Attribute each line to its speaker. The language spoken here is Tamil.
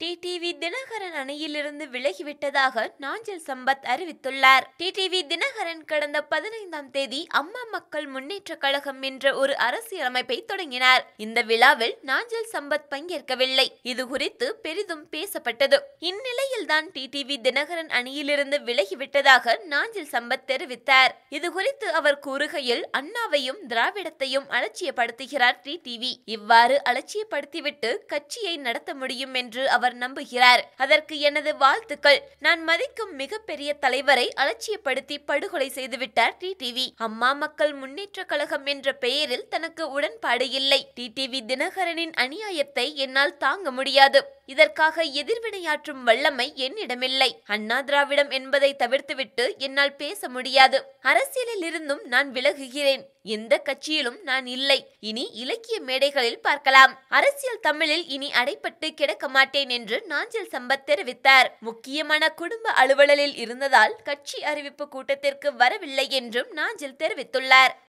Speaker 1: டிடிவி தினகரன் அணியிலிருந்து விலகிவிட்டதாக நாஞ்சில் சம்பத் அறிவித்துள்ளார். டிடிவி தினகரன் கடந்த 15ஆம் தேதி அம்மா மக்கள் முன்னேற்ற கழகம் என்ற ஒரு அரசியல் அமைப்பை தொடங்கினார். இந்த விழாவில் நாஞ்சில் சம்பத் பங்கேற்கவில்லை. இது குறித்து பெரிதும் பேசப்பட்டது. இந்நிலையில்தான் டிடிவி தினகரன் அணியிலிருந்து விலகிவிட்டதாக நாஞ்சில் சம்பத் தெரிவித்தார். இது குறித்து அவர் கூறுகையில், அண்ணாவையும் திராவிடத்தையும் அலட்சியப்படுத்துகிறார் டிடிவி. இவ்வாறு அலட்சியப்படுத்திவிட்டு கட்சியை நடத்த முடியும் என்று அவர் நம்புகிறார். அதற்கு எனது வாழ்த்துக்கள். நான் மதிக்கும் மிகப்பெரிய தலைவரை அலட்சியப்படுத்தி படுகொலை செய்துவிட்டார் டிடிவி. அம்மா மக்கள் முன்னேற்ற கழகம் என்ற பெயரில் தனக்கு உடன்பாடு இல்லை. டிடிவி தினகரனின் அநியாயத்தை என்னால் தாங்க முடியாது. இதற்காக எதிர்வினையாற்றும் வல்லமை என்னிடமில்லை. அண்ணா திராவிடம் என்பதை தவிர்த்துவிட்டு என்னால் பேச முடியாது. அரசியலில் இருந்தும் நான் விலகுகிறேன். எந்த கட்சியிலும் நான் இல்லை. இனி இலக்கிய மேடைகளில் பார்க்கலாம். அரசியல் தமிழில் இனி அடைப்பட்டு கிடக்க மாட்டேன் என்று நாஞ்சில் சம்பத் தெரிவித்தார். முக்கியமான குடும்ப அலுவலில் இருந்ததால் கட்சி அறிவிப்பு கூட்டத்திற்கு வரவில்லை என்றும் நாஞ்சில் தெரிவித்துள்ளார்.